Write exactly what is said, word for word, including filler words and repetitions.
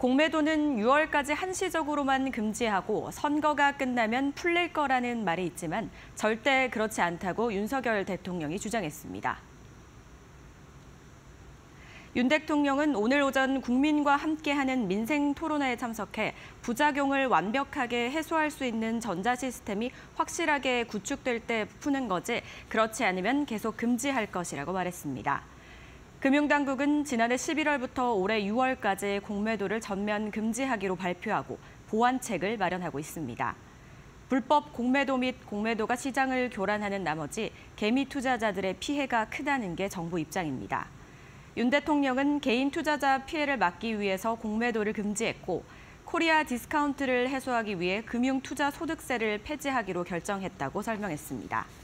공매도는 유월까지 한시적으로만 금지하고 선거가 끝나면 풀릴 거라는 말이 있지만 절대 그렇지 않다고 윤석열 대통령이 주장했습니다. 윤 대통령은 오늘 오전 국민과 함께하는 민생 토론회에 참석해 부작용을 완벽하게 해소할 수 있는 전자 시스템이 확실하게 구축될 때 푸는 거지 그렇지 않으면 계속 금지할 것이라고 말했습니다. 금융당국은 지난해 십일월부터 올해 유월까지 공매도를 전면 금지하기로 발표하고 보완책을 마련하고 있습니다. 불법 공매도 및 공매도가 시장을 교란하는 나머지 개미 투자자들의 피해가 크다는 게 정부 입장입니다. 윤 대통령은 개인 투자자 피해를 막기 위해서 공매도를 금지했고 코리아 디스카운트를 해소하기 위해 금융투자소득세를 폐지하기로 결정했다고 설명했습니다.